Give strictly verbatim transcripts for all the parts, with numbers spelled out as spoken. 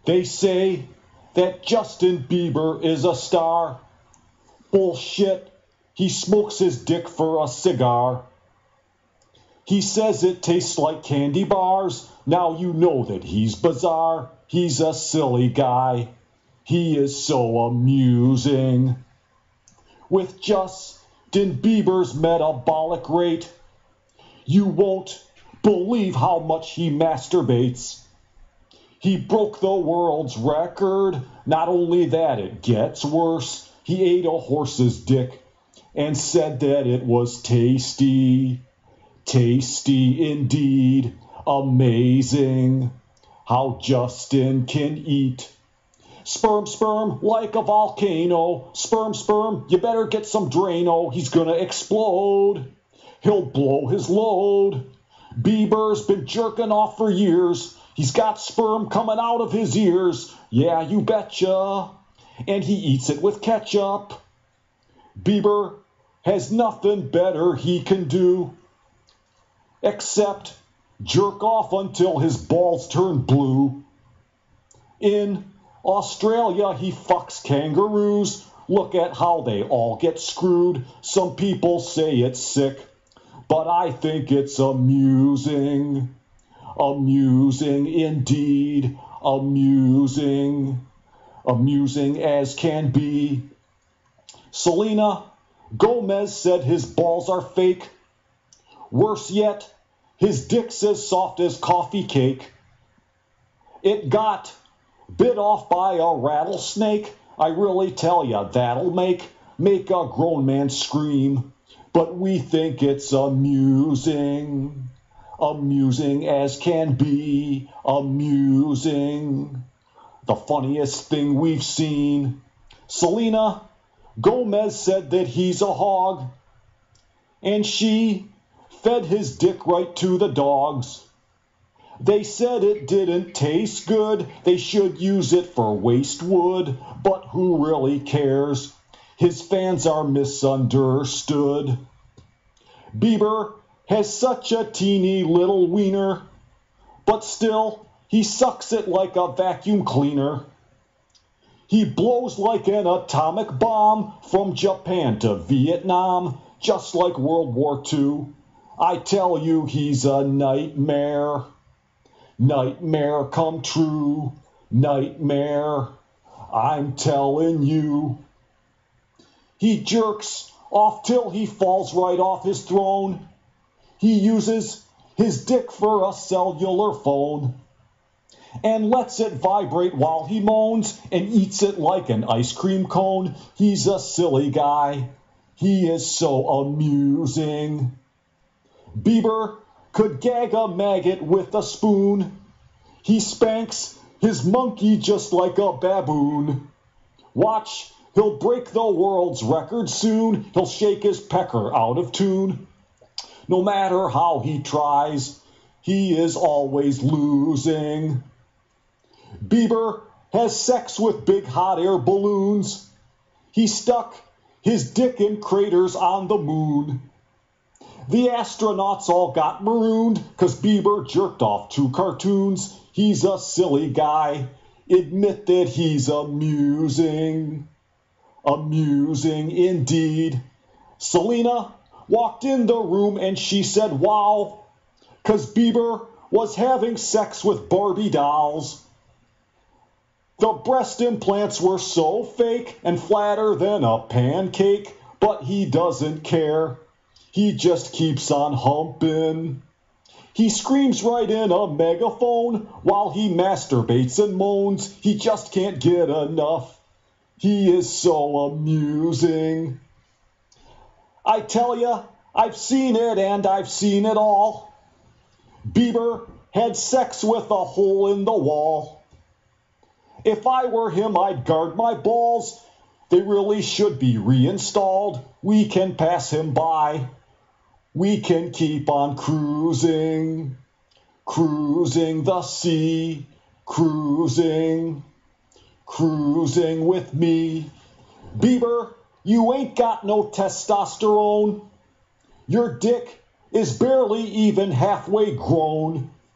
They say that Justin Bieber is a star. Bullshit. He smokes his dick for a cigar. He says it tastes like candy bars. Now you know that he's bizarre. He's a silly guy. He is so amusing. With Justin Bieber's metabolic rate, you won't believe how much he masturbates. He broke the world's record. Not only that, it gets worse. He ate a horse's dick and said that it was tasty. Tasty indeed. Amazing how Justin can eat. Sperm, sperm, like a volcano. Sperm, sperm, you better get some Drano. He's gonna explode. He'll blow his load. Bieber's been jerking off for years. He's got sperm coming out of his ears. Yeah, you betcha. And he eats it with ketchup. Bieber has nothing better he can do except jerk off until his balls turn blue. In Australia, he fucks kangaroos. Look at how they all get screwed. Some people say it's sick, but I think it's amusing. Amusing indeed. Amusing. Amusing as can be. Selena Gomez said his balls are fake. Worse yet, his dick's as soft as coffee cake. It got bit off by a rattlesnake. I really tell ya, that'll make, make a grown man scream. But we think it's amusing. Amusing as can be. Amusing. The funniest thing we've seen. Selena Gomez said that he's a hog. And she fed his dick right to the dogs. They said it didn't taste good. They should use it for waste wood. But who really cares? His fans are misunderstood. Bieber has such a teeny little wiener, but still he sucks it like a vacuum cleaner. He blows like an atomic bomb from Japan to Vietnam, just like World War Two. I tell you, he's a nightmare. Nightmare come true. Nightmare. I'm telling you. He jerks off till he falls right off his throne. He uses his dick for a cellular phone and lets it vibrate while he moans and eats it like an ice cream cone. He's a silly guy. He is so amusing. Bieber could gag a maggot with a spoon. He spanks his monkey just like a baboon. Watch, he'll break the world's record soon. He'll shake his pecker out of tune. No matter how he tries, he is always losing. Bieber has sex with big hot air balloons. He stuck his dick in craters on the moon. The astronauts all got marooned because Bieber jerked off to cartoons. He's a silly guy. Admit that he's amusing. Amusing indeed. Selena walked in the room and she said, wow, because Bieber was having sex with Barbie dolls. The breast implants were so fake and flatter than a pancake, but he doesn't care. He just keeps on humping. He screams right in a megaphone while he masturbates and moans. He just can't get enough. He is so amusing. I tell ya, I've seen it and I've seen it all. Bieber had sex with a hole in the wall. If I were him, I'd guard my balls. They really should be reinstalled. We can pass him by. We can keep on cruising, cruising the sea, cruising, cruising with me. Bieber, you ain't got no testosterone. Your dick is barely even halfway grown.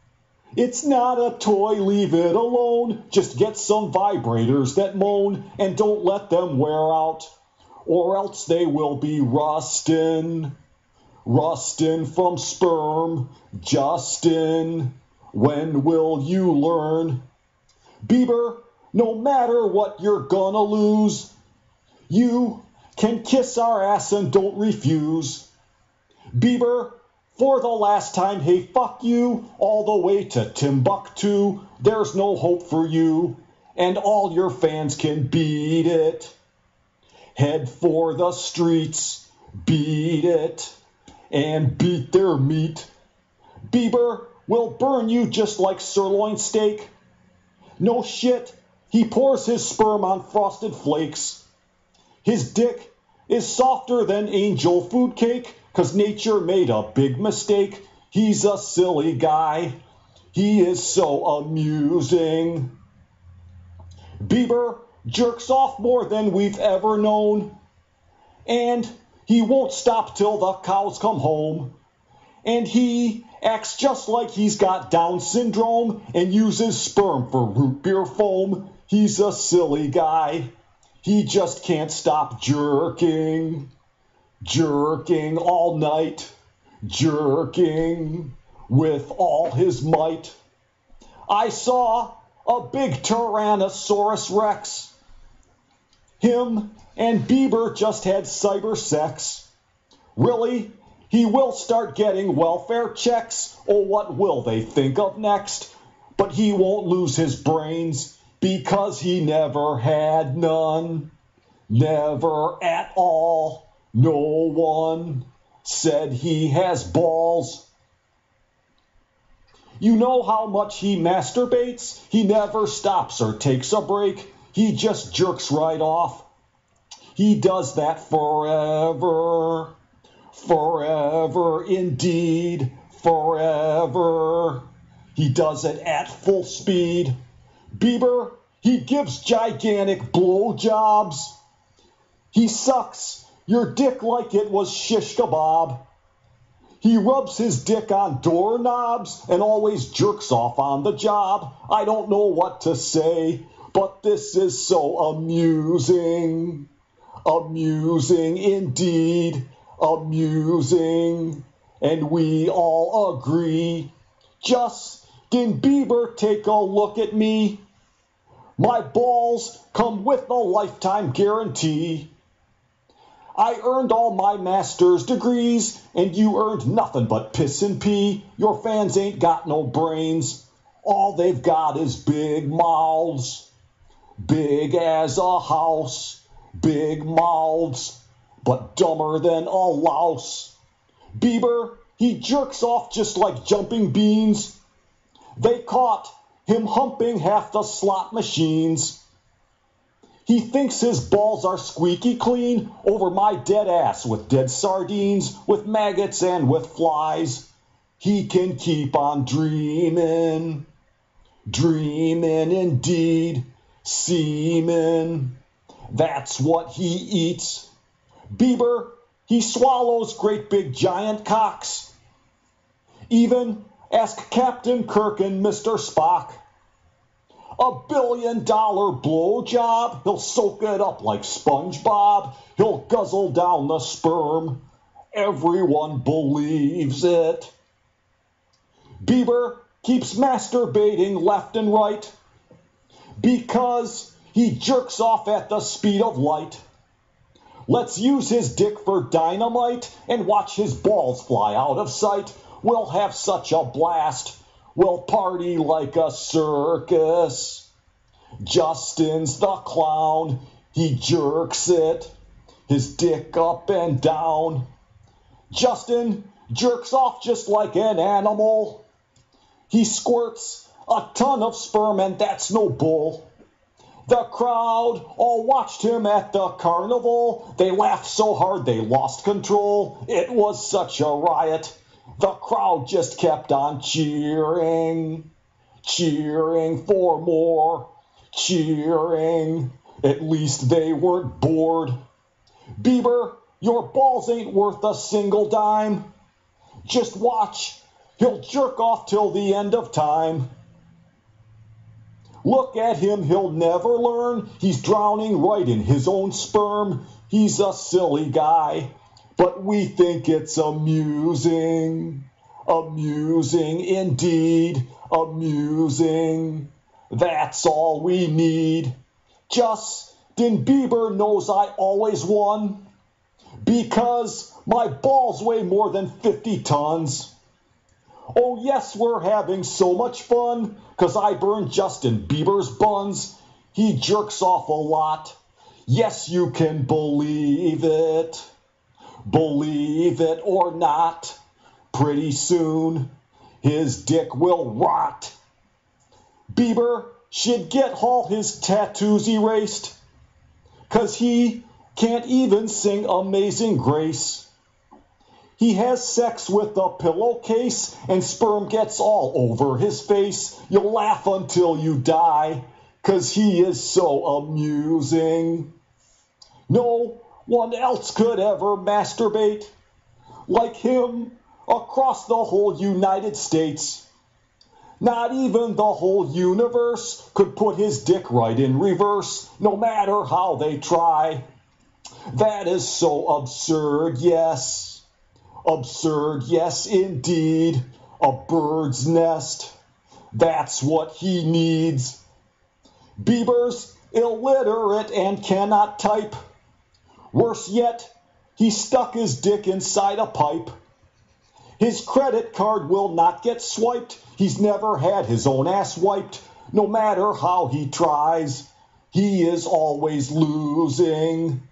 It's not a toy, leave it alone. Just get some vibrators that moan and don't let them wear out, or else they will be rustin'. Rustin' from sperm. Justin, when will you learn? Bieber, no matter what you're gonna lose, you can kiss our ass and don't refuse. Bieber, for the last time, hey, fuck you, all the way to Timbuktu. There's no hope for you, and all your fans can beat it. Head for the streets, beat it, and beat their meat. Bieber will burn you just like sirloin steak. No shit, he pours his sperm on frosted flakes. His dick is softer than angel food cake, 'cause nature made a big mistake. He's a silly guy. He is so amusing. Bieber jerks off more than we've ever known. And he won't stop till the cows come home. And he acts just like he's got Down syndrome and uses sperm for root beer foam. He's a silly guy. He just can't stop jerking. Jerking all night. Jerking with all his might. I saw a big Tyrannosaurus Rex. Him and Bieber just had cyber sex. Really? He will start getting welfare checks. Oh, what will they think of next? But he won't lose his brains because he never had none. Never at all. No one said he has balls. You know how much he masturbates? He never stops or takes a break. He just jerks right off. He does that forever. Forever, indeed, forever. He does it at full speed. Bieber, he gives gigantic blowjobs. He sucks your dick like it was shish kebab. He rubs his dick on doorknobs and always jerks off on the job. I don't know what to say, but this is so amusing. Amusing indeed. Amusing, and we all agree. Justin Bieber, take a look at me. My balls come with a lifetime guarantee. I earned all my master's degrees, and you earned nothing but piss and pee. Your fans ain't got no brains. All they've got is big mouths. Big as a house. Big mouths. But dumber than a louse. Bieber, he jerks off just like jumping beans. They caught him humping half the slot machines. He thinks his balls are squeaky clean over my dead ass with dead sardines, with maggots and with flies. He can keep on dreaming. Dreaming indeed. Semen. That's what he eats. Bieber, he swallows great big giant cocks. Even ask Captain Kirk and Mister Spock. A billion dollar blowjob, he'll soak it up like SpongeBob. He'll guzzle down the sperm. Everyone believes it. Bieber keeps masturbating left and right because he jerks off at the speed of light. Let's use his dick for dynamite and watch his balls fly out of sight. We'll have such a blast. We'll party like a circus. Justin's the clown. He jerks it. His dick up and down. Justin jerks off just like an animal. He squirts a ton of sperm and that's no bull. The crowd all watched him at the carnival. They laughed so hard they lost control. It was such a riot. The crowd just kept on cheering. Cheering for more. Cheering. At least they weren't bored. Bieber, your balls ain't worth a single dime. Just watch He'll jerk off till the end of time. Look at him, he'll never learn. He's drowning right in his own sperm. He's a silly guy, but we think it's amusing. Amusing indeed, amusing. That's all we need. Justin Bieber knows I always won because my balls weigh more than fifty tons. Oh yes, we're having so much fun, 'cause I burn Justin Bieber's buns. He jerks off a lot. Yes, you can believe it. Believe it or not, pretty soon his dick will rot. Bieber should get all his tattoos erased, 'cause he can't even sing Amazing Grace. He has sex with a pillowcase and sperm gets all over his face. You'll laugh until you die, 'cause he is so amusing. No one else could ever masturbate like him across the whole United States. Not even the whole universe could put his dick right in reverse, no matter how they try. That is so absurd, yes. Absurd, yes, indeed. A bird's nest. That's what he needs. Bieber's illiterate and cannot type. Worse yet, he stuck his dick inside a pipe. His credit card will not get swiped. He's never had his own ass wiped. No matter how he tries, he is always losing.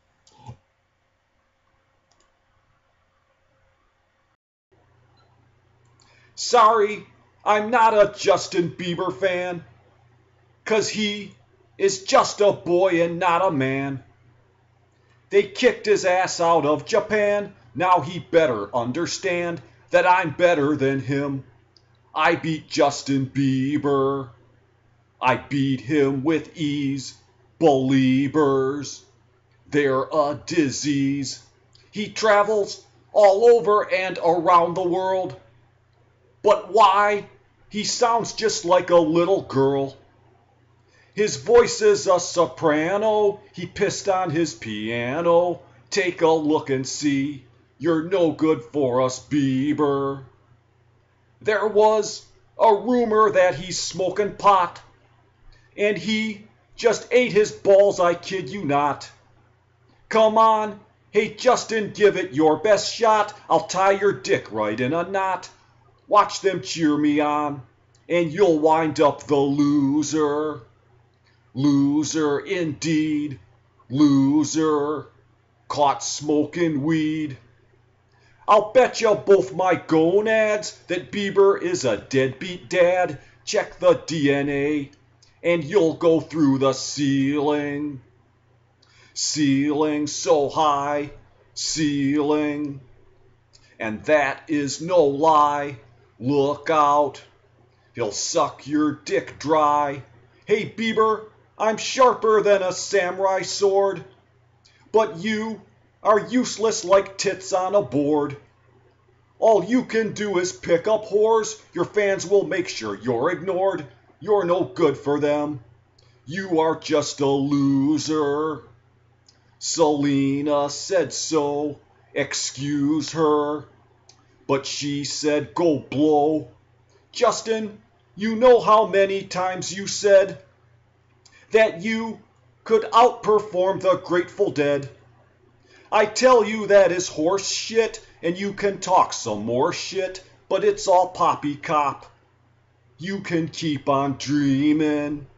Sorry, I'm not a Justin Bieber fan, 'cause he is just a boy and not a man. They kicked his ass out of Japan. Now he better understand that I'm better than him. I beat Justin Bieber. I beat him with ease. Beliebers, they're a disease. He travels all over and around the world. But why? He sounds just like a little girl. His voice is a soprano. He pissed on his piano. Take a look and see. You're no good for us, Bieber. There was a rumor that he's smoking pot, and he just ate his balls, I kid you not. Come on, hey Justin, give it your best shot. I'll tie your dick right in a knot. Watch them cheer me on, and you'll wind up the loser. Loser indeed, loser, caught smoking weed. I'll bet you both my gonads that Bieber is a deadbeat dad. Check the D N A, and you'll go through the ceiling. Ceiling so high, ceiling. And that is no lie. Look out, he'll suck your dick dry. Hey Bieber, I'm sharper than a samurai sword, but you are useless like tits on a board. All you can do is pick up whores. Your fans will make sure you're ignored. You're no good for them. You are just a loser. Selena said so. Excuse her. But she said go blow. Justin, you know how many times you said that you could outperform the Grateful Dead. I tell you that is horse shit, and you can talk some more shit, but it's all poppycock. You can keep on dreaming.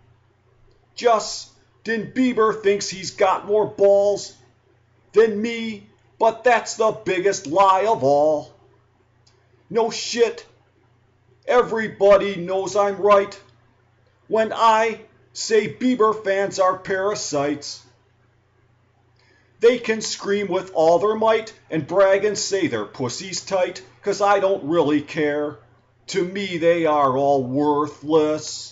Justin Bieber thinks he's got more balls than me, but that's the biggest lie of all. No shit. Everybody knows I'm right when I say Bieber fans are parasites. They can scream with all their might and brag and say their pussy's tight, 'cause I don't really care. To me they are all worthless.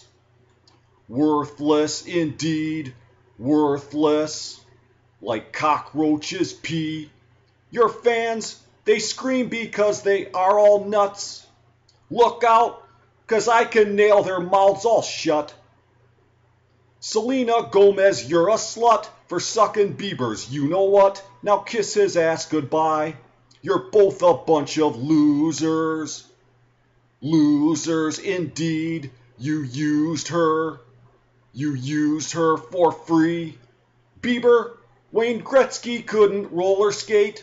Worthless indeed, worthless. Like cockroaches pee. Your fans, they scream because they are all nuts. Look out, 'cause I can nail their mouths all shut. Selena Gomez, you're a slut for sucking Bieber's you know what. Now kiss his ass goodbye. You're both a bunch of losers. Losers indeed. You used her. You used her for free. Bieber, Wayne Gretzky couldn't roller skate.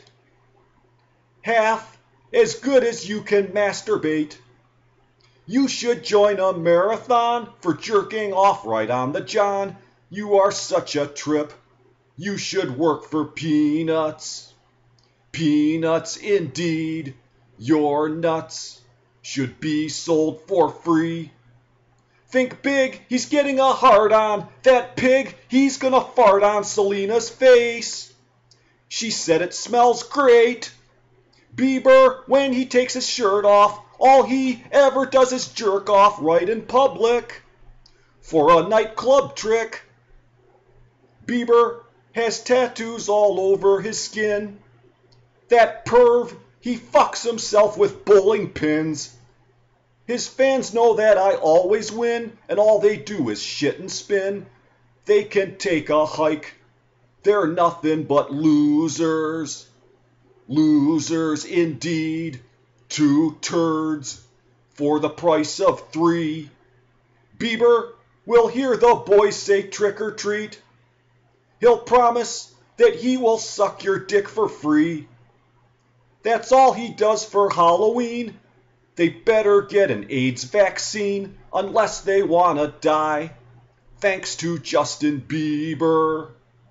Half as good as you can masturbate. You should join a marathon for jerking off right on the john. You are such a trip. You should work for peanuts. Peanuts indeed. Your nuts should be sold for free. Think big, he's getting a hard on. That pig, he's gonna fart on Selena's face. She said it smells great. Bieber, when he takes his shirt off, all he ever does is jerk off right in public for a nightclub trick. Bieber has tattoos all over his skin. That perv, he fucks himself with bowling pins. His fans know that I always win, and all they do is shit and spin. They can take a hike. They're nothing but losers. Losers indeed. Two turds for the price of three. Bieber will hear the boys say trick or treat. He'll promise that he will suck your dick for free. That's all he does for Halloween. They better get an AIDS vaccine unless they wanna die. Thanks to Justin Bieber.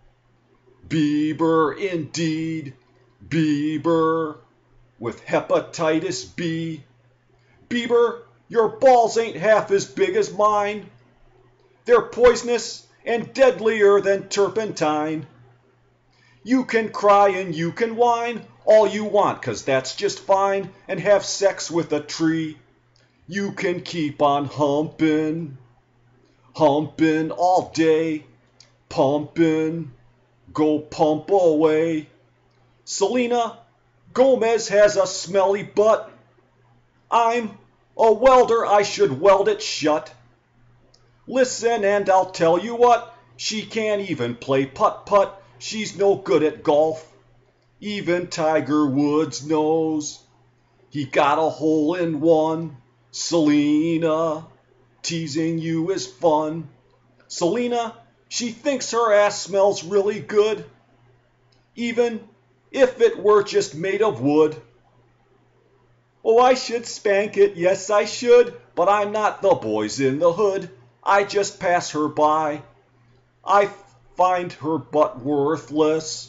Bieber indeed. Bieber with hepatitis B. Bieber, your balls ain't half as big as mine. They're poisonous and deadlier than turpentine. You can cry and you can whine all you want, 'cause that's just fine, and have sex with a tree. You can keep on humping, humping all day, pumping, go pump away. Selena Gomez has a smelly butt. I'm a welder, I should weld it shut. Listen and I'll tell you what, she can't even play putt-putt. She's no good at golf. Even Tiger Woods knows he got a hole in one. Selena, teasing you is fun. Selena, she thinks her ass smells really good, even if it were just made of wood. Oh, I should spank it, yes I should, but I'm not the boys in the hood. I just pass her by. I find her butt worthless.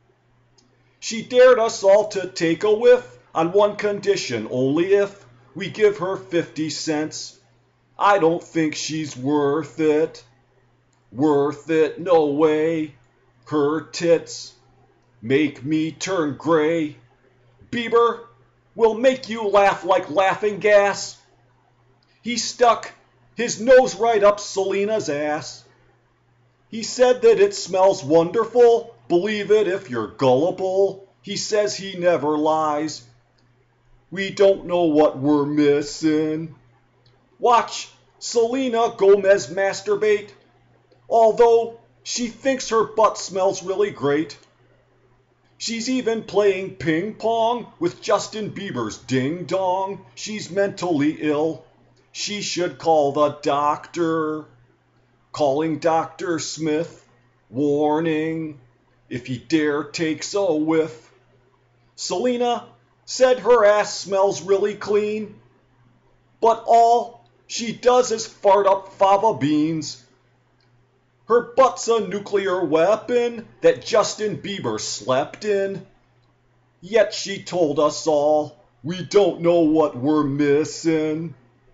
She dared us all to take a whiff on one condition, only if we give her fifty cents. I don't think she's worth it. Worth it, no way. Her tits make me turn gray. Bieber will make you laugh like laughing gas. He stuck his nose right up Selena's ass. He said that it smells wonderful. Believe it if you're gullible. He says he never lies. We don't know what we're missing. Watch Selena Gomez masturbate, although she thinks her butt smells really great. She's even playing ping pong with Justin Bieber's ding dong. She's mentally ill. She should call the doctor. Calling Doctor Smith. Warning, if he dare takes a whiff. Selena said her ass smells really clean, but all she does is fart up fava beans. Her butt's a nuclear weapon that Justin Bieber slept in. Yet she told us all, we don't know what we're missing.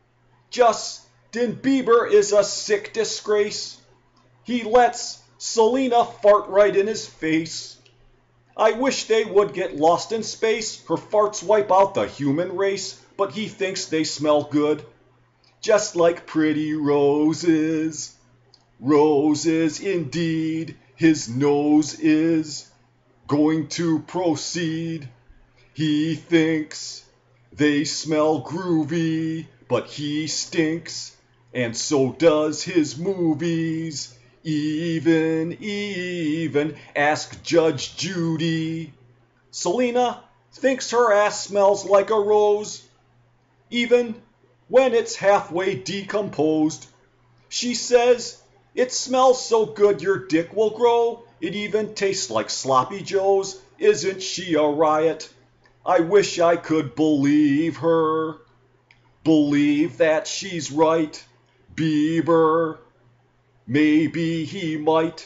Justin Bieber is a sick disgrace. He lets Selena fart right in his face. I wish they would get lost in space. Her farts wipe out the human race, but he thinks they smell good, just like pretty roses. Roses indeed, his nose is going to proceed. He thinks They smell groovy, but he stinks, and so does his movies. Even, even, ask Judge Judy. Selena thinks her ass smells like a rose, even when it's halfway decomposed. She says, it smells so good your dick will grow. It even tastes like Sloppy Joe's. Isn't she a riot? I wish I could believe her. Believe that she's right. Bieber, maybe he might.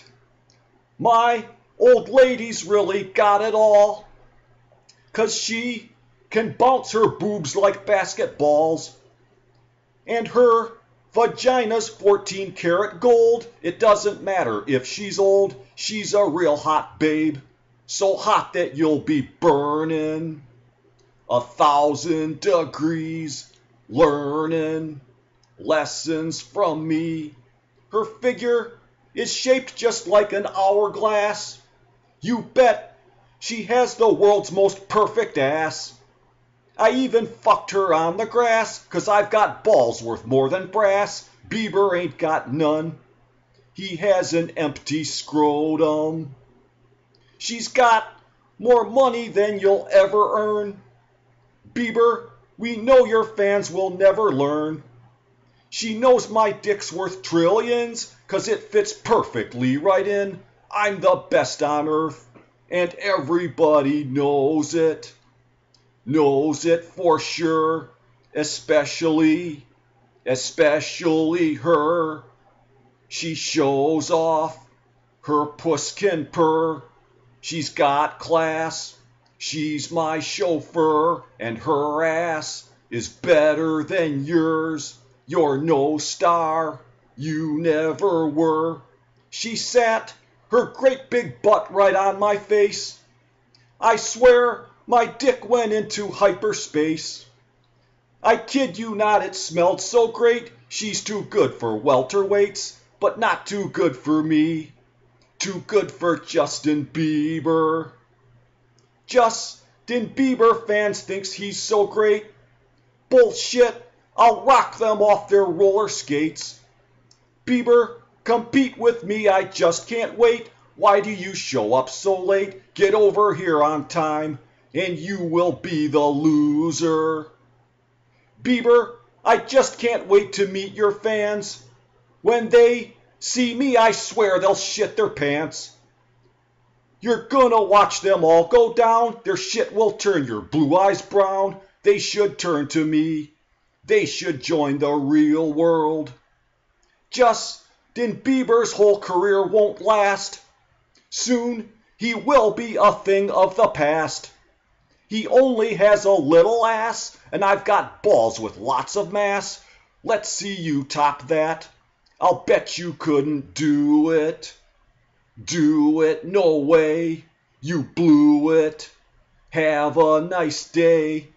My old lady's really got it all, 'cause she can bounce her boobs like basketballs. And her vagina's fourteen karat gold. It doesn't matter if she's old, she's a real hot babe. So hot that you'll be burning a thousand degrees, learning lessons from me. Her figure is shaped just like an hourglass. You bet she has the world's most perfect ass. I even fucked her on the grass, 'cause I've got balls worth more than brass. Bieber ain't got none. He has an empty scrotum. She's got more money than you'll ever earn. Bieber, we know your fans will never learn. She knows my dick's worth trillions, 'cause it fits perfectly right in. I'm the best on earth, and everybody knows it. Knows it for sure, especially, especially her. She shows off, her puss can purr. She's got class, she's my chauffeur, and her ass is better than yours. You're no star, you never were. She sat her great big butt right on my face. I swear my dick went into hyperspace. I kid you not, it smelled so great. She's too good for welterweights, but not too good for me. Too good for Justin Bieber. Justin Bieber fans thinks he's so great. Bullshit, I'll rock them off their roller skates. Bieber, compete with me, I just can't wait. Why do you show up so late? Get over here on time, and you will be the loser. Bieber, I just can't wait to meet your fans. When they see me, I swear they'll shit their pants. You're gonna watch them all go down. Their shit will turn your blue eyes brown. They should turn to me. They should join the real world. Justin Bieber's whole career won't last. Soon he will be a thing of the past. He only has a little ass, and I've got balls with lots of mass. Let's see you top that. I'll bet you couldn't do it. Do it, no way. You blew it. Have a nice day.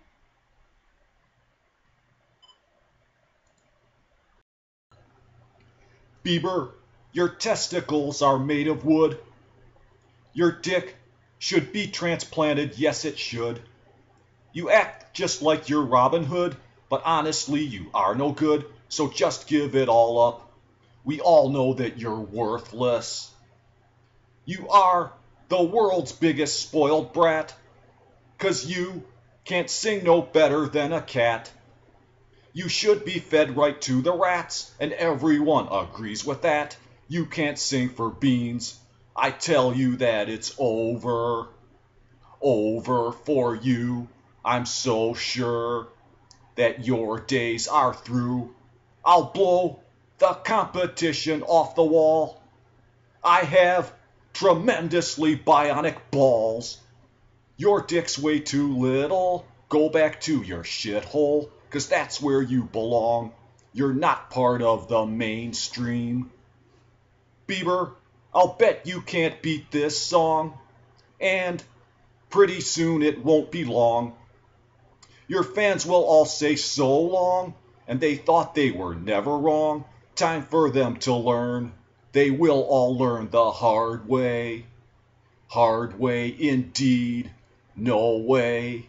Bieber, your testicles are made of wood. Your dick should be transplanted, yes it should. You act just like you're Robin Hood, but honestly you are no good, so just give it all up. We all know that you're worthless. You are the world's biggest spoiled brat, 'cause you can't sing no better than a cat. You should be fed right to the rats, and everyone agrees with that. You can't sing for beans. I tell you that it's over. Over for you. I'm so sure that your days are through. I'll blow the competition off the wall. I have tremendously bionic balls. Your dick's way too little. Go back to your shithole, 'cause that's where you belong. You're not part of the mainstream. Bieber, I'll bet you can't beat this song. And pretty soon it won't be long. Your fans will all say so long, and they thought they were never wrong. Time for them to learn. They will all learn the hard way. Hard way indeed. No way.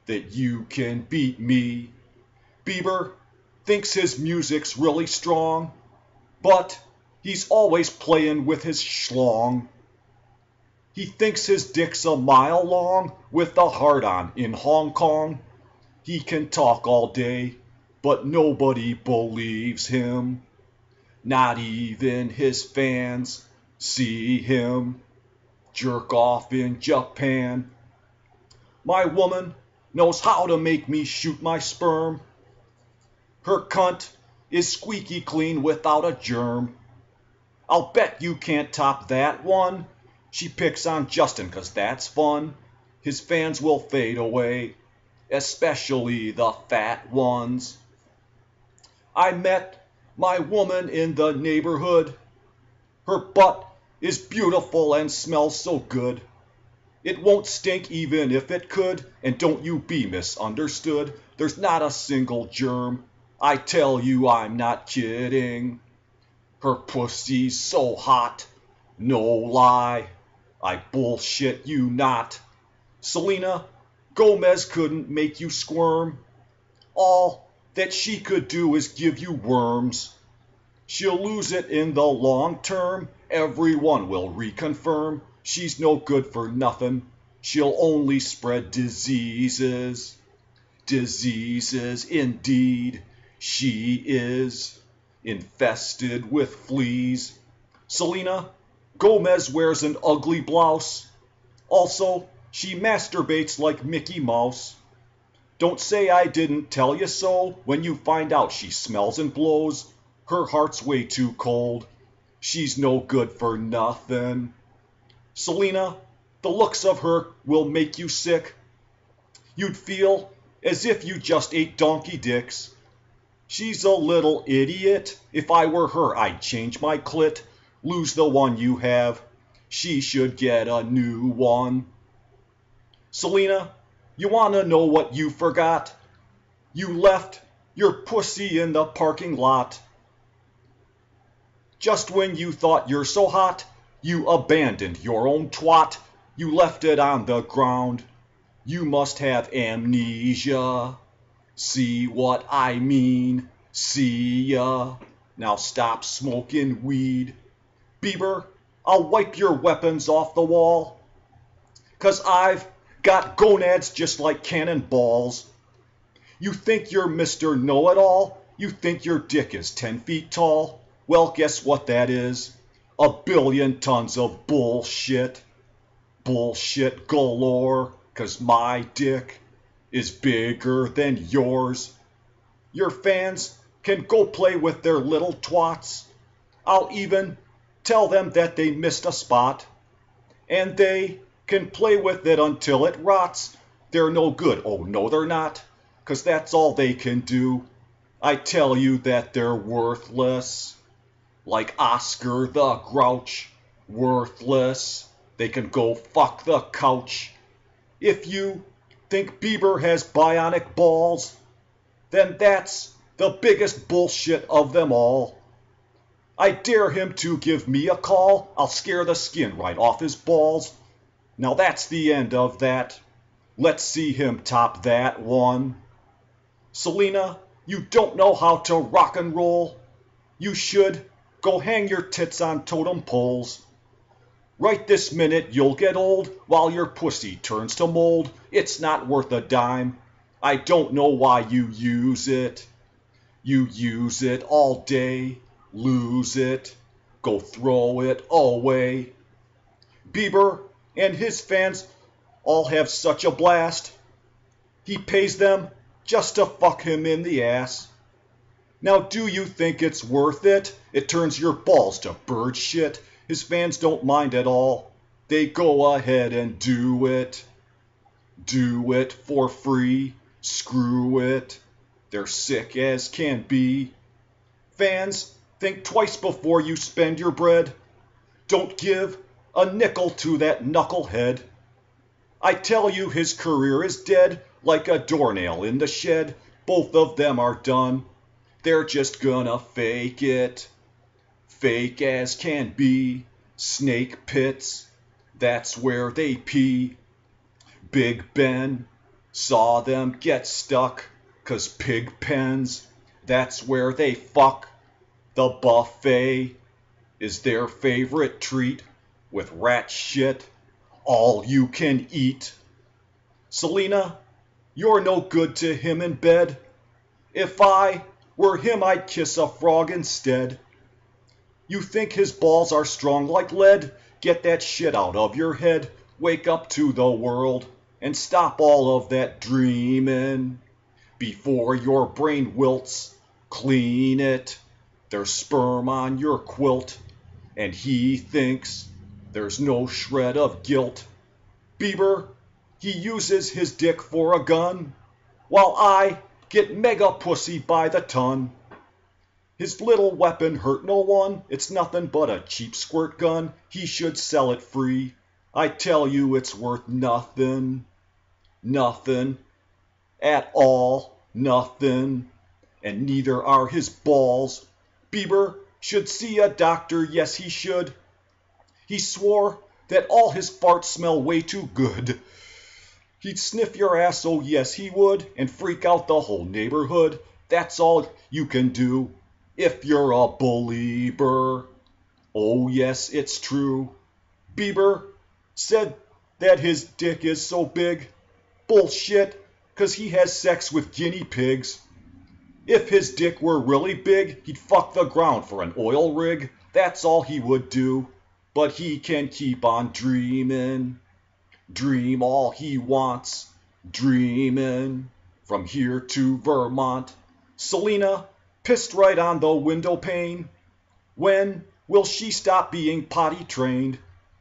that you can beat me. Bieber thinks his music's really strong, but he's always playing with his schlong. He thinks his dick's a mile long with a hard-on in Hong Kong. He can talk all day, but nobody believes him. Not even his fans see him jerk off in Japan. My woman knows how to make me shoot my sperm. Her cunt is squeaky clean without a germ. I'll bet you can't top that one. She picks on Justin 'cause that's fun. His fans will fade away, especially the fat ones. I met my woman in the neighborhood. Her butt is beautiful and smells so good. It won't stink even if it could, and don't you be misunderstood. There's not a single germ. I tell you I'm not kidding. Her pussy's so hot, no lie. I bullshit you not. Selena Gomez couldn't make you squirm. All that she could do is give you worms. She'll lose it in the long term. Everyone will reconfirm. She's no good for nothing. She'll only spread diseases. Diseases indeed. She is infested with fleas. Selena Gomez wears an ugly blouse. Also, she masturbates like Mickey Mouse. Don't say I didn't tell you so when you find out she smells and blows. Her heart's way too cold. She's no good for nothing. Selena, the looks of her will make you sick. You'd feel as if you just ate donkey dicks. She's a little idiot. If I were her, I'd change my clit. Lose the one you have. She should get a new one. Selena, you wanna know what you forgot? You left your pussy in the parking lot. Just when you thought you're so hot, you abandoned your own twat. You left it on the ground. You must have amnesia. See what I mean? See ya. Now stop smoking weed. Bieber, I'll wipe your weapons off the wall. 'Cause I've got gonads just like cannonballs. You think you're Mister Know-It-All? You think your dick is ten feet tall? Well, guess what that is? A billion tons of bullshit. Bullshit galore. 'Cause my dick is bigger than yours. Your fans can go play with their little twats. I'll even tell them that they missed a spot. And they can play with it until it rots. They're no good. Oh, no, they're not. 'Cause that's all they can do. I tell you that they're worthless. Like Oscar the Grouch. Worthless. They can go fuck the couch. If you think Bieber has bionic balls, then that's the biggest bullshit of them all. I dare him to give me a call. I'll scare the skin right off his balls. Now that's the end of that. Let's see him top that one. Selena, you don't know how to rock and roll. You should go hang your tits on totem poles. Right this minute you'll get old while your pussy turns to mold. It's not worth a dime. I don't know why you use it. You use it all day, lose it, go throw it away. Bieber and his fans all have such a blast. He pays them just to fuck him in the ass. Now do you think it's worth it? It turns your balls to bird shit. His fans don't mind at all. They go ahead and do it. Do it for free. Screw it. They're sick as can be. Fans, think twice before you spend your bread. Don't give a nickel to that knucklehead. I tell you his career is dead like a doornail in the shed. Both of them are done. They're just gonna fake it. Fake as can be. Snake pits, that's where they pee. Big Ben Saw them get stuck, 'cause pig pens, that's where they fuck. The buffet is their favorite treat, with rat shit, all you can eat. Selena, you're no good to him in bed. If I were him, I'd kiss a frog instead. You think his balls are strong like lead? Get that shit out of your head. Wake up to the world and stop all of that dreaming. Before your brain wilts, clean it. There's sperm on your quilt, and he thinks there's no shred of guilt. Bieber, he uses his dick for a gun, while I get mega pussy by the ton. His little weapon hurt no one, it's nothing but a cheap squirt gun. He should sell it free. I tell you it's worth nothing. Nothing. At all. Nothing. And neither are his balls. Bieber should see a doctor, yes he should. He swore that all his farts smell way too good. He'd sniff your ass, oh yes he would, and freak out the whole neighborhood. That's all you can do if you're a believer. Oh yes, it's true. Bieber said that his dick is so big. Bullshit, 'cause he has sex with guinea pigs. If his dick were really big, he'd fuck the ground for an oil rig. That's all he would do. But he can keep on dreaming. Dream all he wants. Dreaming. From here to Vermont. Selena pissed right on the window pane. When will she stop being potty trained?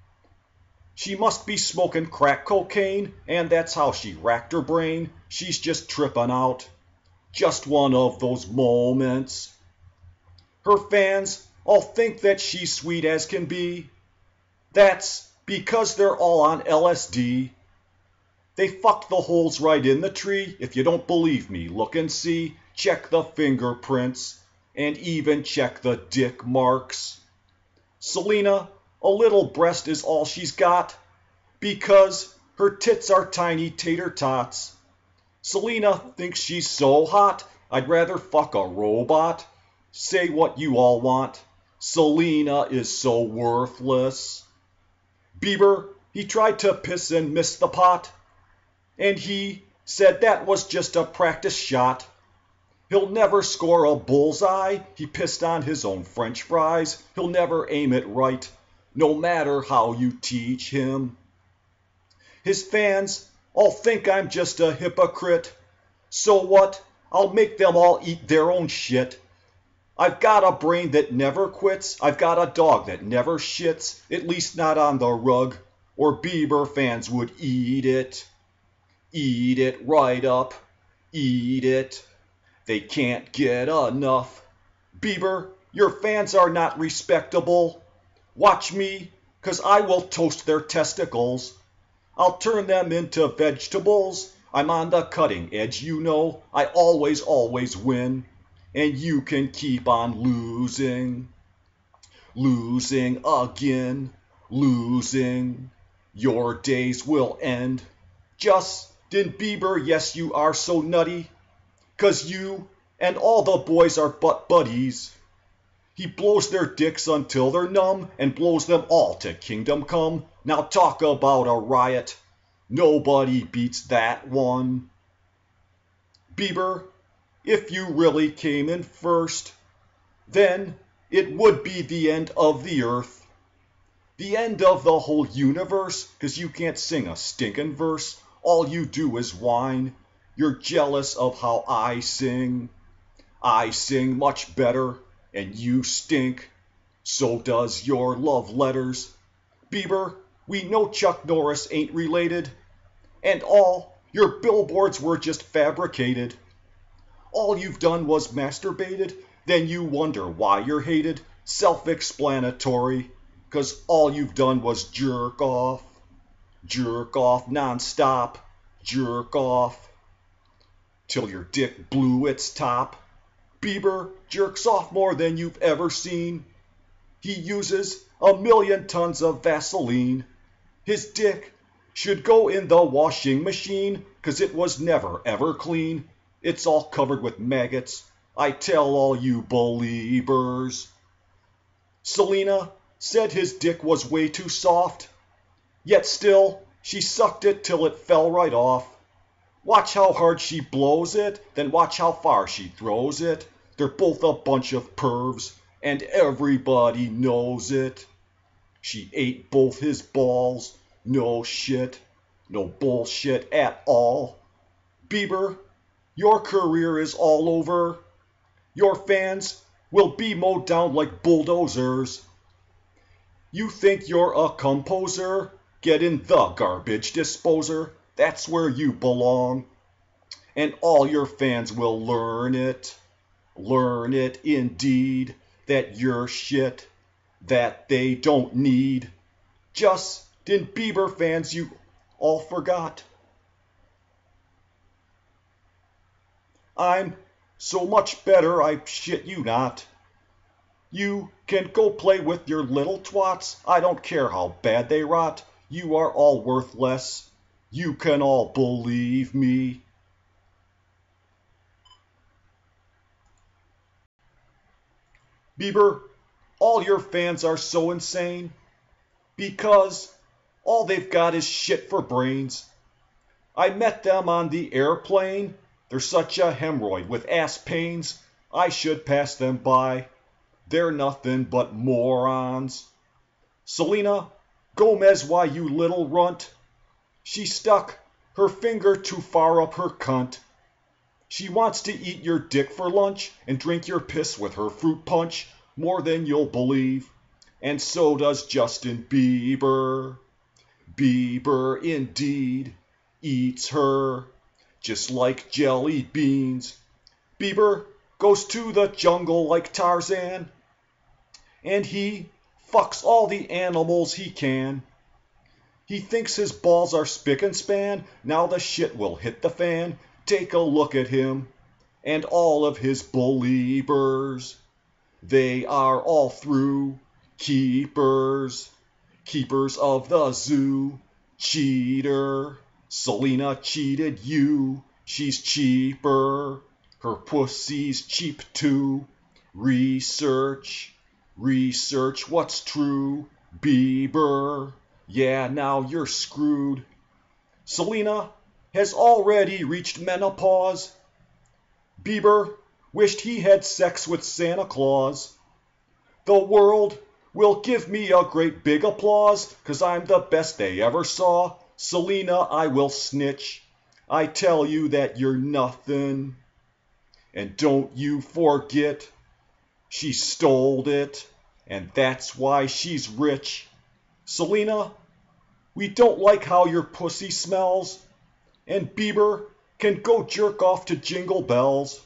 She must be smoking crack cocaine, and that's how she racked her brain. She's just tripping out. Just one of those moments. Her fans all think that she's sweet as can be. That's because they're all on L S D. They fucked the holes right in the tree. If you don't believe me, look and see. Check the fingerprints, and even check the dick marks. Selena, a little breast is all she's got, because her tits are tiny tater tots. Selena thinks she's so hot, I'd rather fuck a robot. Say what you all want. Selena is so worthless. Bieber, he tried to piss and miss the pot, and he said that was just a practice shot. He'll never score a bullseye. He pissed on his own french fries. He'll never aim it right, no matter how you teach him. His fans all think I'm just a hypocrite. So what? I'll make them all eat their own shit. I've got a brain that never quits. I've got a dog that never shits, at least not on the rug, or Bieber fans would eat it. Eat it right up. Eat it. They can't get enough. Bieber, your fans are not respectable. Watch me, 'cause I will toast their testicles. I'll turn them into vegetables. I'm on the cutting edge, you know. I always, always win. And you can keep on losing. Losing again. Losing. Your days will end. Justin Bieber, yes, you are so nutty. 'Cause you and all the boys are butt buddies. He blows their dicks until they're numb and blows them all to kingdom come. Now talk about a riot. Nobody beats that one. Bieber, if you really came in first, then it would be the end of the earth. The end of the whole universe, 'cause you can't sing a stinkin' verse. All you do is whine. You're jealous of how I sing. I sing much better, and you stink. So does your love letters. Bieber, we know Chuck Norris ain't related, and all your billboards were just fabricated. All you've done was masturbated, then you wonder why you're hated. Self-explanatory, 'cause all you've done was jerk off. Jerk off non-stop. Jerk off. Till your dick blew its top. Bieber jerks off more than you've ever seen. He uses a million tons of Vaseline. His dick should go in the washing machine, 'cause it was never ever clean. It's all covered with maggots, I tell all you believers. Selena said his dick was way too soft, yet still she sucked it till it fell right off. Watch how hard she blows it, then watch how far she throws it. They're both a bunch of pervs, and everybody knows it. She ate both his balls, no shit, no bullshit at all. Bieber, your career is all over. Your fans will be mowed down like bulldozers. You think you're a composer? Get in the garbage disposer. That's where you belong. And all your fans will learn it. Learn it indeed, that you're shit, that they don't need. Justin Bieber fans, you all forgot. I'm so much better, I shit you not. You can go play with your little twats. I don't care how bad they rot. You are all worthless. You can all believe me. Bieber, all your fans are so insane because all they've got is shit for brains. I met them on the airplane. They're such a hemorrhoid with ass pains. I should pass them by. They're nothing but morons. Selena Gomez, why you little runt? She stuck her finger too far up her cunt. She wants to eat your dick for lunch and drink your piss with her fruit punch, more than you'll believe. And so does Justin Bieber. Bieber indeed eats her just like jelly beans. Bieber goes to the jungle like Tarzan, and he fucks all the animals he can. He thinks his balls are spick and span. Now the shit will hit the fan. Take a look at him and all of his believers. They are all through keepers, keepers of the zoo. Cheater, Selena cheated you. She's cheaper. Her pussy's cheap too. Research, research what's true. Bieber, yeah, now you're screwed. Selena has already reached menopause. Bieber wished he had sex with Santa Claus. The world will give me a great big applause, 'cause I'm the best they ever saw. Selena, I will snitch. I tell you that you're nothing. And don't you forget, she stole it, and that's why she's rich. Selena, we don't like how your pussy smells, and Bieber can go jerk off to Jingle Bells.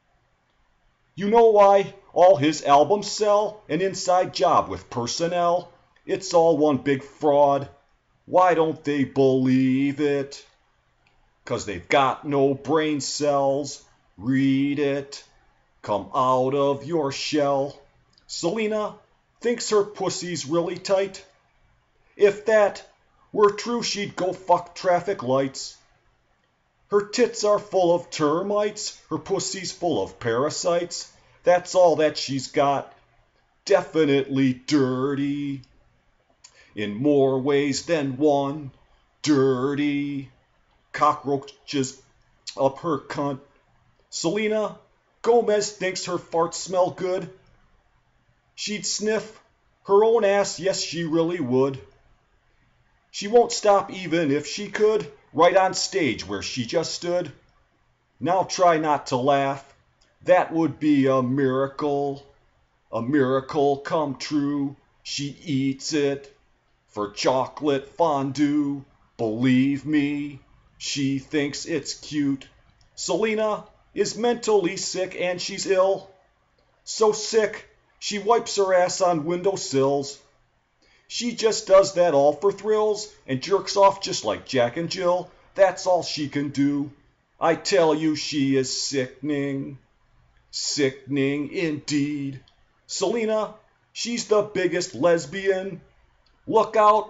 You know why all his albums sell? An inside job with personnel. It's all one big fraud. Why don't they believe it? 'Cause they've got no brain cells. Read it. Come out of your shell. Selena thinks her pussy's really tight. If that were true, she'd go fuck traffic lights. Her tits are full of termites. Her pussy's full of parasites. That's all that she's got. Definitely dirty. In more ways than one. Dirty. Cockroaches up her cunt. Selena Gomez thinks her farts smell good. She'd sniff her own ass, yes she really would. She won't stop even if she could, right on stage where she just stood. Now try not to laugh, that would be a miracle. A miracle come true, she eats it for chocolate fondue. Believe me, she thinks it's cute. Selena is mentally sick and she's ill. So sick, she wipes her ass on windowsills. She just does that all for thrills and jerks off just like Jack and Jill. That's all she can do. I tell you, she is sickening. Sickening indeed. Selena, she's the biggest lesbian. Look out,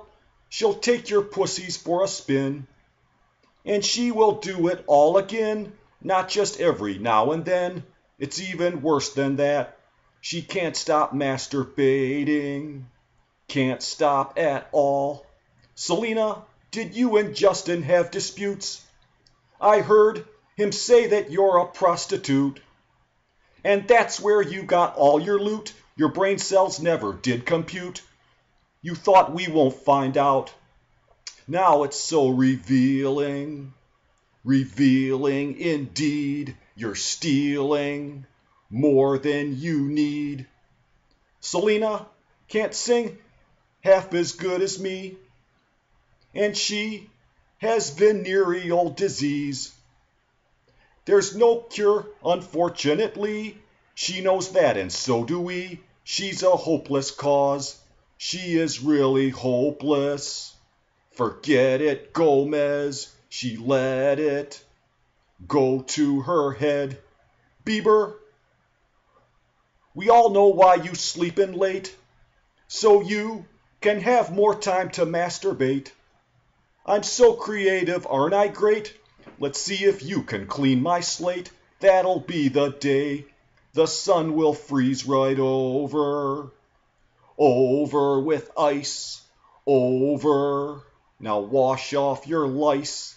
She'll take your pussies for a spin. And she will do it all again, not just every now and then. It's even worse than that. She can't stop masturbating. Can't stop at all. Selena, did you and Justin have disputes? I heard him say that you're a prostitute. And that's where you got all your loot. Your brain cells never did compute. You thought we won't find out. Now it's so revealing. Revealing indeed. You're stealing more than you need. Selena can't sing half as good as me. And she has venereal disease. There's no cure, unfortunately. She knows that, and so do we. She's a hopeless cause. She is really hopeless. Forget it, Gomez. She let it go to her head. Bieber, we all know why you sleepin' late, so you can have more time to masturbate. I'm so creative, aren't I great? Let's see if you can clean my slate. That'll be the day. The sun will freeze right over. Over with ice. Over. Now wash off your lice.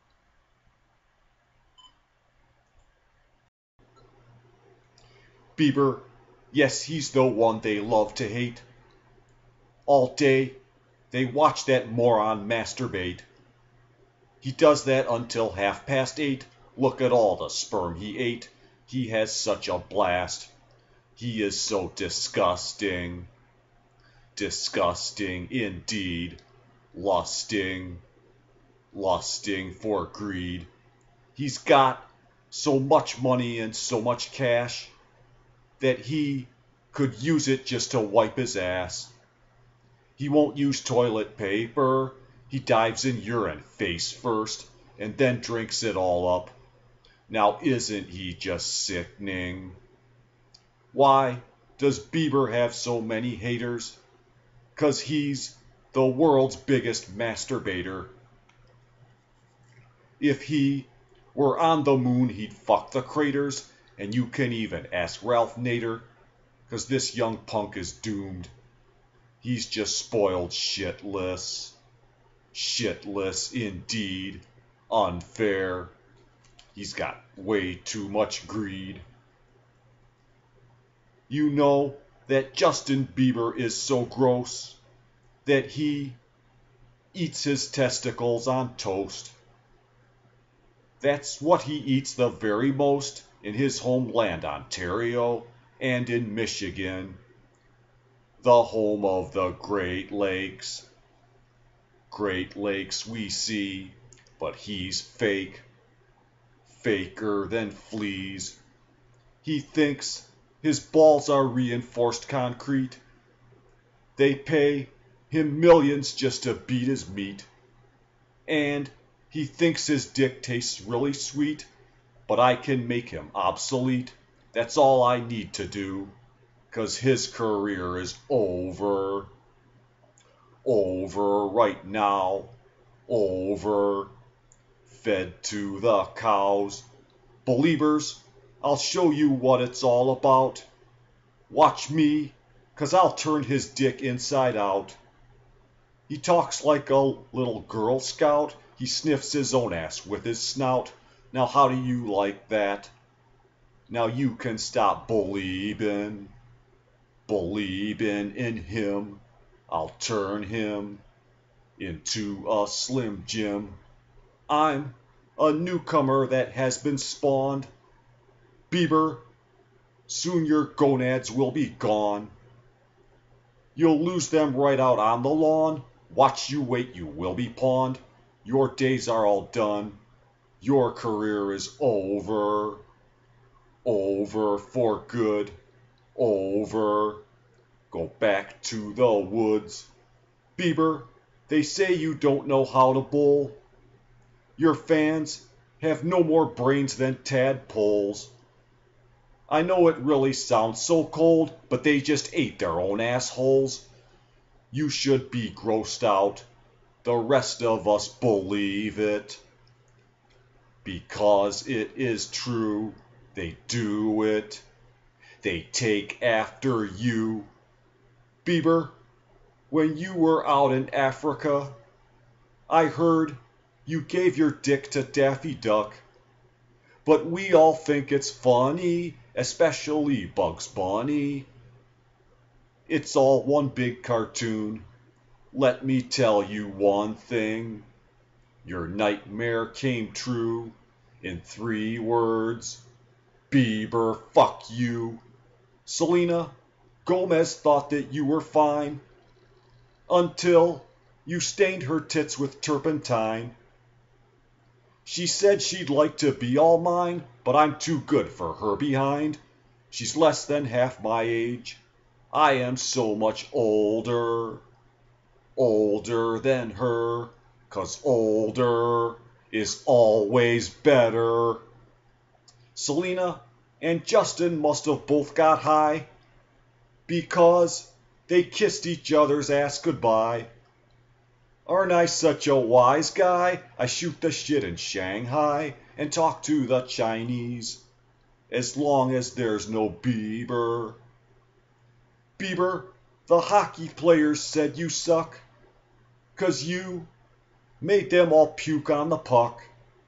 Bieber, yes, he's the one they love to hate. All day, they watch that moron masturbate. He does that until half past eight. Look at all the sperm he ate. He has such a blast. He is so disgusting. Disgusting indeed. Lusting. Lusting for greed. He's got so much money and so much cash that he could use it just to wipe his ass. He won't use toilet paper. He dives in urine face first and then drinks it all up. Now isn't he just sickening? Why does Bieber have so many haters? 'Cause he's the world's biggest masturbator. If he were on the moon, he'd fuck the craters, and you can even ask Ralph Nader, 'cause this young punk is doomed. He's just spoiled shitless. Shitless indeed. Unfair. He's got way too much greed. You know that Justin Bieber is so gross that he eats his testicles on toast. That's what he eats the very most in his homeland, Ontario, and in Michigan, the home of the Great Lakes. Great Lakes we see, but he's fake. Faker than fleas. He thinks his balls are reinforced concrete. They pay him millions just to beat his meat. And he thinks his dick tastes really sweet, but I can make him obsolete. That's all I need to do, 'cause his career is over. Over right now. Over. Fed to the cows. Believers, I'll show you what it's all about. Watch me, 'cause I'll turn his dick inside out. He talks like a little Girl Scout. He sniffs his own ass with his snout. Now how do you like that? Now you can stop believing. Believing in him. I'll turn him into a Slim Jim. I'm a newcomer that has been spawned. Bieber, soon your gonads will be gone. You'll lose them right out on the lawn. Watch you wait, you will be pawned. Your days are all done. Your career is over. Over for good. Over. Go back to the woods. Bieber, they say you don't know how to bowl. Your fans have no more brains than tadpoles. I know it really sounds so cold, but they just ate their own assholes. You should be grossed out. The rest of us believe it. Because it is true, they do it. They take after you. Bieber, when you were out in Africa, I heard you gave your dick to Daffy Duck. But we all think it's funny, especially Bugs Bunny. It's all one big cartoon. Let me tell you one thing. Your nightmare came true in three words. Bieber, fuck you. Selena Gomez thought that you were fine until you stained her tits with turpentine. She said she'd like to be all mine, but I'm too good for her behind. She's less than half my age. I am so much older. Older than her, 'cause older is always better. Selena and Justin must have both got high because they kissed each other's ass goodbye. Aren't I such a wise guy? I shoot the shit in Shanghai and talk to the Chinese as long as there's no Bieber. Bieber, the hockey players said you suck 'cause you made them all puke on the puck.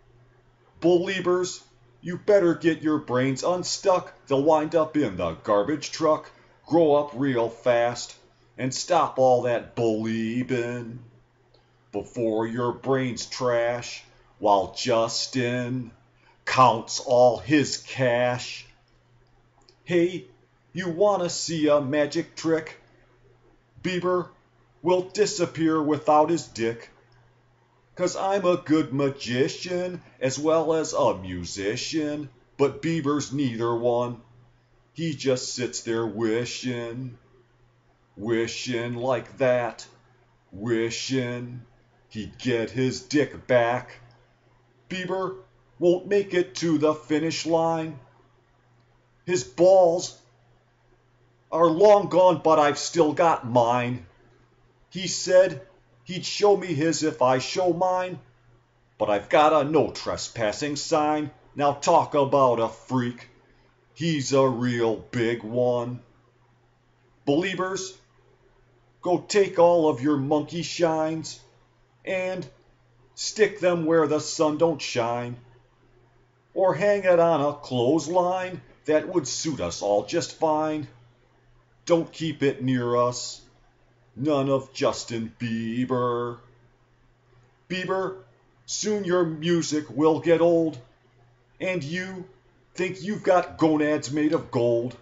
Beliebers, you better get your brains unstuck. They'll wind up in the garbage truck. Grow up real fast and stop all that beliebin' before your brains trash while Justin counts all his cash. Hey, you wanna see a magic trick? Bieber will disappear without his dick. 'Cause I'm a good magician as well as a musician, but Bieber's neither one. He just sits there wishing, wishing like that, wishing he'd get his dick back. Bieber won't make it to the finish line. His balls are long gone, but I've still got mine. He said he'd show me his if I show mine, but I've got a no trespassing sign. Now talk about a freak. He's a real big one. Beliebers, go take all of your monkey shines and stick them where the sun don't shine. Or hang it on a clothesline, that would suit us all just fine. Don't keep it near us, none of Justin Bieber. Bieber, soon your music will get old, and you think you've got gonads made of gold.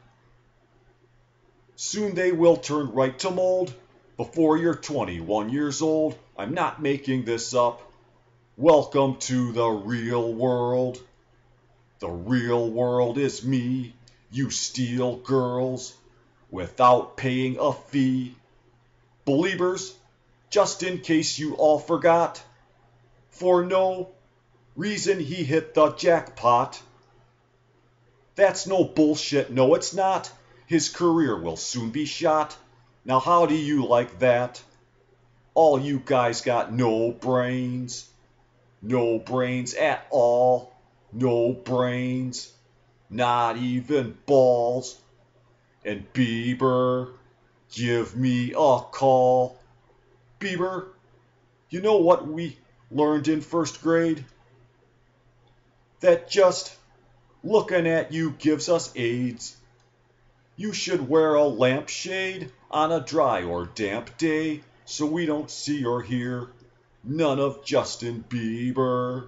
Soon they will turn right to mold before you're twenty-one years old. I'm not making this up. Welcome to the real world. The real world is me. You steal girls without paying a fee. Beliebers, just in case you all forgot, for no reason he hit the jackpot. That's no bullshit, no it's not. His career will soon be shot. Now how do you like that? All you guys got no brains. No brains at all. No brains. Not even balls. And Bieber, give me a call. Bieber, you know what we learned in first grade? That just looking at you gives us AIDS. You should wear a lampshade on a dry or damp day so we don't see or hear none of Justin Bieber.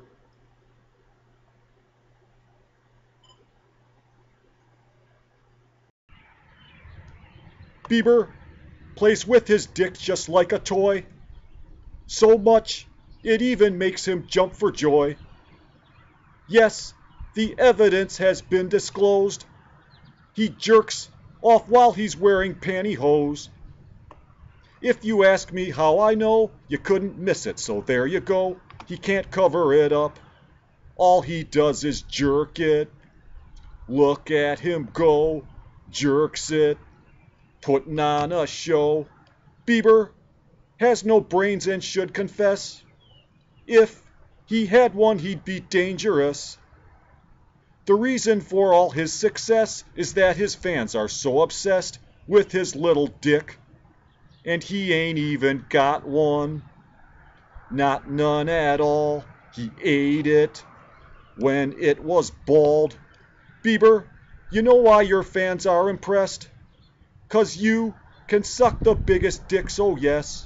Bieber plays with his dick just like a toy. So much, it even makes him jump for joy. Yes, the evidence has been disclosed. He jerks off while he's wearing pantyhose. If you ask me how I know, you couldn't miss it, so there you go. He can't cover it up. All he does is jerk it. Look at him go, jerks it, putting on a show. Bieber has no brains and should confess. If he had one, he'd be dangerous. The reason for all his success is that his fans are so obsessed with his little dick, and he ain't even got one. Not none at all. He ate it when it was bald. Bieber, you know why your fans are impressed? 'Cause you can suck the biggest dicks, oh yes.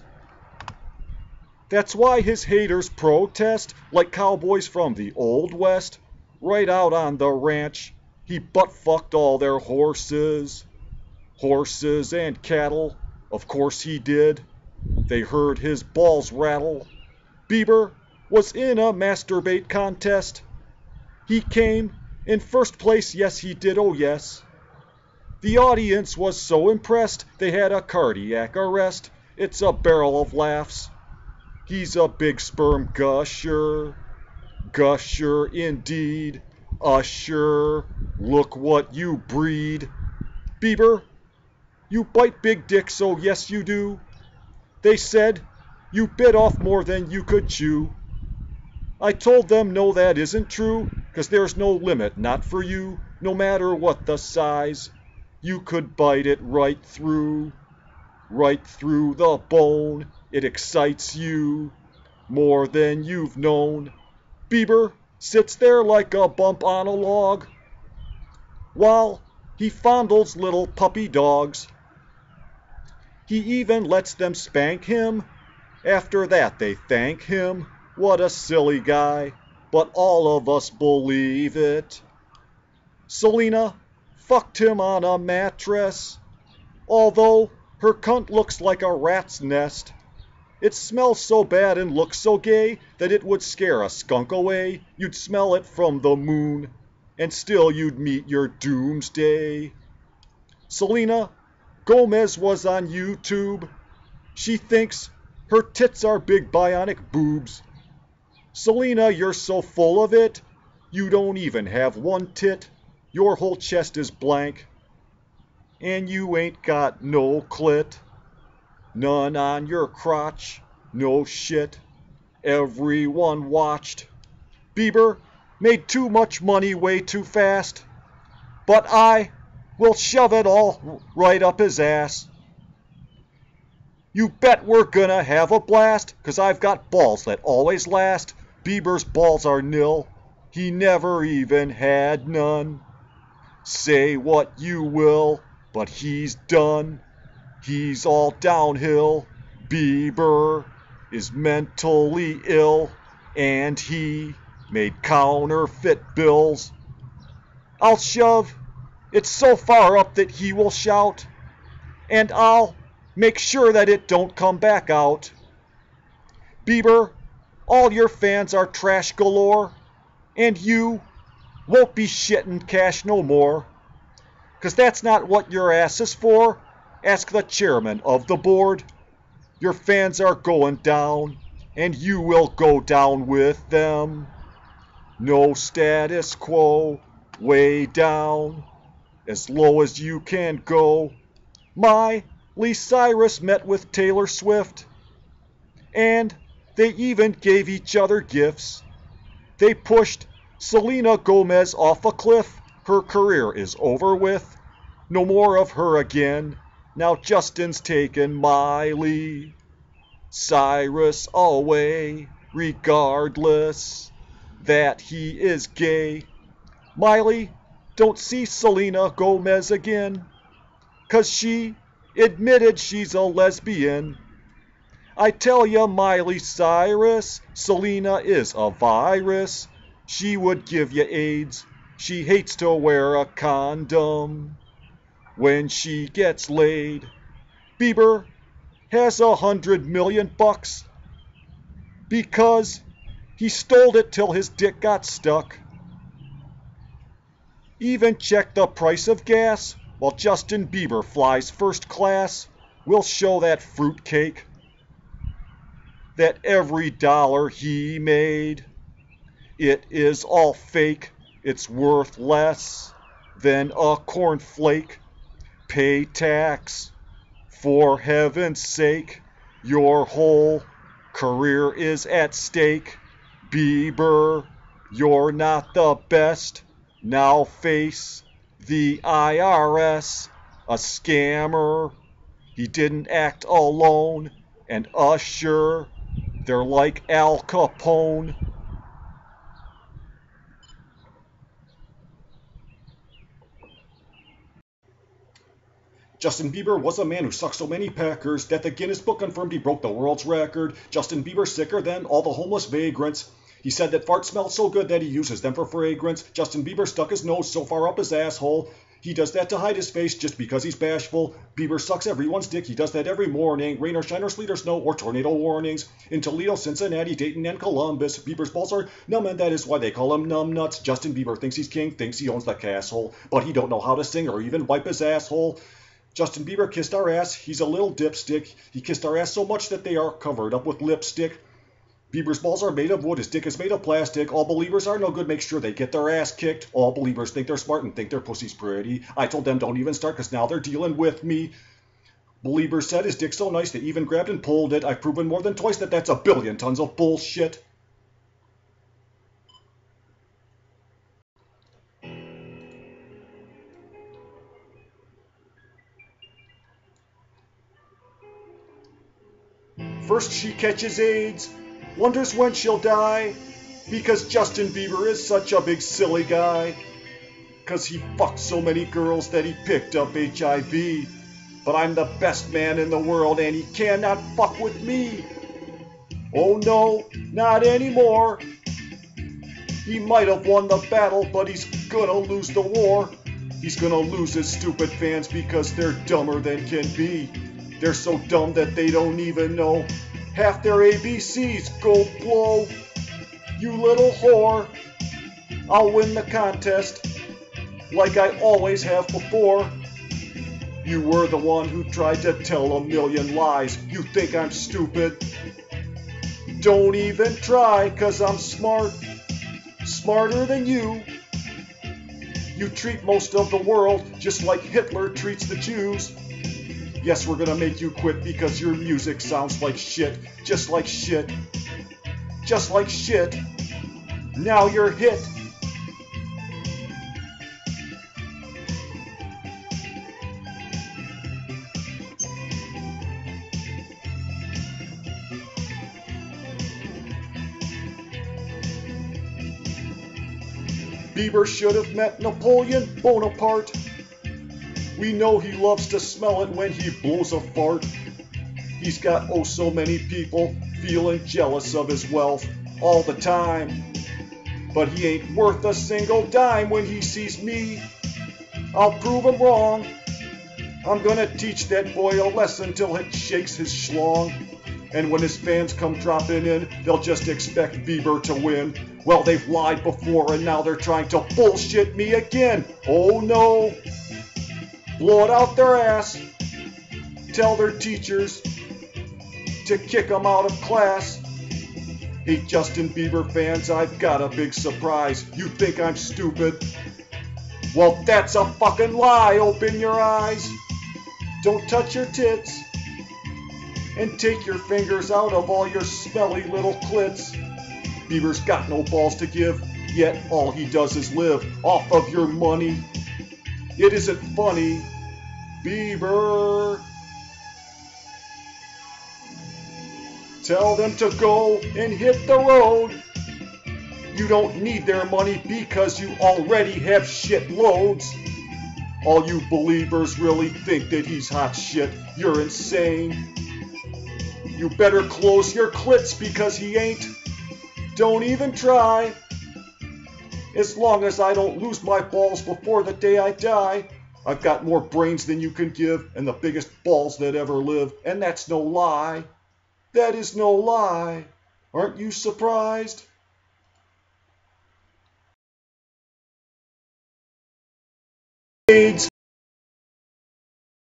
That's why his haters protest like cowboys from the Old West. Right out on the ranch, he butt-fucked all their horses. Horses and cattle, of course he did. They heard his balls rattle. Bieber was in a masturbate contest. He came in first place, yes he did, oh yes. The audience was so impressed, they had a cardiac arrest. It's a barrel of laughs. He's a big sperm gusher. Gusher indeed. Usher, look what you breed. Bieber, you bite big dicks, oh yes you do. They said you bit off more than you could chew. I told them no, that isn't true, 'cause there's no limit, not for you, no matter what the size. You could bite it right through, right through the bone. It excites you more than you've known. Bieber sits there like a bump on a log while he fondles little puppy dogs. He even lets them spank him. After that they thank him. What a silly guy, but all of us believe it. Selena fucked him on a mattress, although her cunt looks like a rat's nest. It smells so bad and looks so gay that it would scare a skunk away. You'd smell it from the moon, and still you'd meet your doomsday. Selena Gomez was on YouTube. She thinks her tits are big bionic boobs. Selena, you're so full of it, you don't even have one tit. Your whole chest is blank, and you ain't got no clit. None on your crotch, no shit. Everyone watched. Bieber made too much money way too fast, but I will shove it all right up his ass. You bet we're gonna have a blast, 'cause I've got balls that always last. Bieber's balls are nil, he never even had none. Say what you will, but he's done. He's all downhill. Bieber is mentally ill, and he made counterfeit bills. I'll shove it so far up that he will shout, and I'll make sure that it don't come back out. Bieber, all your fans are trash galore, and you won't be shitting cash no more. 'Cause that's not what your ass is for. Ask the chairman of the board. Your fans are going down, and you will go down with them. No status quo, way down, as low as you can go. Miley Cyrus met with Taylor Swift, and they even gave each other gifts. They pushed Selena Gomez off a cliff. Her career is over with. No more of her again. Now Justin's taken Miley Cyrus away, regardless that he is gay. Miley, don't see Selena Gomez again, 'cause she admitted she's a lesbian. I tell ya, Miley Cyrus, Selena is a virus. She would give you AIDS. She hates to wear a condom when she gets laid. Bieber has a hundred million bucks because he stole it till his dick got stuck. Even check the price of gas while Justin Bieber flies first class. We'll show that fruitcake that every dollar he made, it is all fake. It's worth less than a cornflake. Pay tax, for heaven's sake. Your whole career is at stake. Bieber, you're not the best. Now face the I R S. A scammer. He didn't act alone. And Usher, they're like Al Capone. Justin Bieber was a man who sucked so many peckers that the Guinness Book confirmed he broke the world's record. Justin Bieber sicker than all the homeless vagrants. He said that farts smell so good that he uses them for fragrance. Justin Bieber stuck his nose so far up his asshole. He does that to hide his face just because he's bashful. Bieber sucks everyone's dick. He does that every morning. Rain or shine or sleet or snow or tornado warnings. In Toledo, Cincinnati, Dayton, and Columbus, Bieber's balls are numb, and that is why they call him numb nuts. Justin Bieber thinks he's king, thinks he owns the castle, but he don't know how to sing or even wipe his asshole. Justin Bieber kissed our ass. He's a little dipstick. He kissed our ass so much that they are covered up with lipstick. Bieber's balls are made of wood. His dick is made of plastic. All believers are no good. Make sure they get their ass kicked. All believers think they're smart and think their pussy's pretty. I told them don't even start because now they're dealing with me. Believers said his dick's so nice they even grabbed and pulled it. I've proven more than twice that that's a billion tons of bullshit. First she catches AIDS, wonders when she'll die, because Justin Bieber is such a big silly guy. Cause he fucked so many girls that he picked up H I V. But I'm the best man in the world and he cannot fuck with me. Oh no, not anymore. He might have won the battle, but he's gonna lose the war. He's gonna lose his stupid fans because they're dumber than can be. They're so dumb that they don't even know half their A B Cs. Go blow, you little whore. I'll win the contest like I always have before. You were the one who tried to tell a million lies. You think I'm stupid? Don't even try, cause I'm smart, smarter than you. You treat most of the world just like Hitler treats the Jews. Yes, we're gonna make you quit because your music sounds like shit, just like shit, just like shit. Now you're hit. Bieber should have met Napoleon Bonaparte. We know he loves to smell it when he blows a fart. He's got oh so many people feeling jealous of his wealth all the time. But he ain't worth a single dime when he sees me. I'll prove him wrong. I'm gonna teach that boy a lesson till it shakes his schlong. And when his fans come dropping in, they'll just expect Bieber to win. Well, they've lied before and now they're trying to bullshit me again. Oh no. Blow it out their ass. Tell their teachers to kick them out of class. Hey, Justin Bieber fans, I've got a big surprise. You think I'm stupid? Well, that's a fucking lie. Open your eyes. Don't touch your tits. And take your fingers out of all your smelly little clits. Bieber's got no balls to give, yet all he does is live off of your money. It isn't funny, Bieber. Tell them to go and hit the road. You don't need their money because you already have shit loads. All you believers really think that he's hot shit. You're insane. You better close your clits because he ain't. Don't even try. As long as I don't lose my balls before the day I die. I've got more brains than you can give and the biggest balls that ever live. And that's no lie. That is no lie. Aren't you surprised? AIDS.